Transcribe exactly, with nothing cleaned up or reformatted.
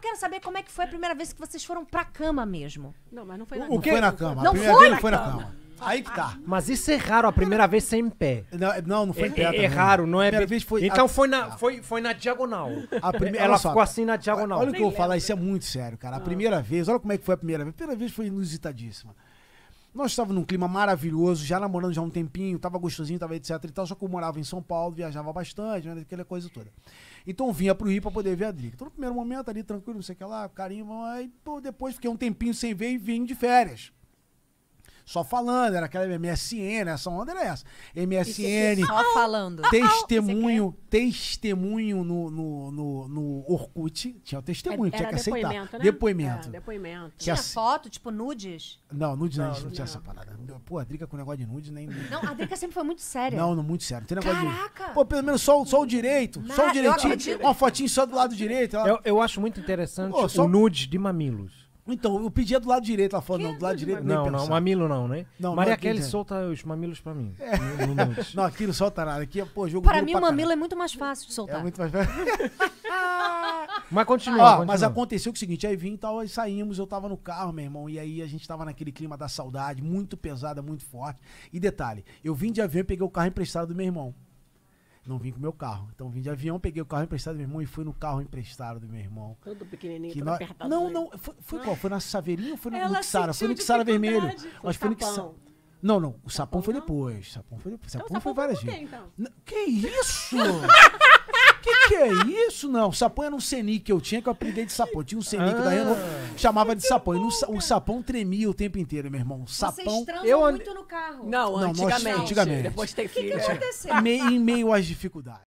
quero saber como é que foi a primeira vez que vocês foram pra cama mesmo. Não, mas não foi na O que foi na cama? Não a primeira foi? vez não foi na cama. Aí que tá. Mas isso é raro, a primeira vez sem pé. Não, não, não foi É, em pé é, também. é raro, não é? A primeira vez foi... Então a- foi, na, foi, foi na diagonal. A primeira, Ela olha só, ficou assim na diagonal. Olha o que eu vou falar, isso é muito sério, cara. A primeira vez, olha como é que foi a primeira vez. A primeira vez foi inusitadíssima. Nós estávamos num clima maravilhoso, já namorando já há um tempinho, tava gostosinho, tava etc e tal, só que eu morava em São Paulo, viajava bastante, né, aquela coisa toda. Então eu vinha pro Rio pra poder ver a Drica. Então no primeiro momento ali, tranquilo, não sei o que lá, carinho, aí pô, depois fiquei um tempinho sem ver e vim de férias. Só falando, era aquela M S N, essa onda era essa. M S N, Só falando. testemunho, testemunho no, no, no, no Orkut. Tinha o testemunho, Era tinha que aceitar. depoimento, né? Depoimento. É, depoimento. Que Tinha ace- foto, tipo nudes? Não, nudes não, Não, a gente não não tinha tinha. essa parada. Pô, a Drica com negócio de nudes nem... Não, a Drica sempre foi muito séria. Não, não, muito sério. Não tem negócio Caraca! de... Pô, pelo menos só, o- só o direito. Na- Só o eu direitinho. acredito. Uma fotinho só do lado direito. Ela... Eu, eu acho muito interessante Ô, só- o nude de mamilos. Então, eu pedia do lado direito. Ela falou, não, do lado direito nem Não, não, pensar. mamilo não, né? Não, Maria não, Kelly entendi. solta os mamilos pra mim. No, no nude. Não, aquilo solta nada. Aqui é, pô, jogo Para duro mim, pra o mamilo caralho. é muito mais fácil de soltar. É muito mais... Mas continua, Ó, continua. mas aconteceu que o seguinte, aí vim e tal, aí saímos, eu tava no carro, meu irmão, e aí a gente tava naquele clima da saudade, muito pesada, muito forte. E detalhe, eu vim de avião e peguei o carro emprestado do meu irmão. Não vim com o meu carro. Então vim de avião, peguei o carro emprestado do meu irmão e fui no carro emprestado do meu irmão. Todo pequenininho, Que todo nós- apertado. Não, né? não, foi, foi qual? Foi na Saveirinha ou foi no, no Ela Quixara? Foi no sentiu Quixara Vermelho. dificuldade. Mas foi no Sapão. Quixara. Não, não, o sapão, Sapão foi não? depois. Sapão foi depois. Então, Sapão foi sapão várias foi por vezes. quê, então? N- Que isso? Que que é isso? Não, o sapão era um senic que eu tinha, que eu aprendi de sapão. Eu tinha um senic da Renault, chamava de sapão. E no sa- o sapão tremia o tempo inteiro, meu irmão. O sapão... Vocês transam Eu ande- muito no carro. Não, Não, nós- antigamente. antigamente. Depois de ter filho. O que aconteceu? me- em meio às dificuldades.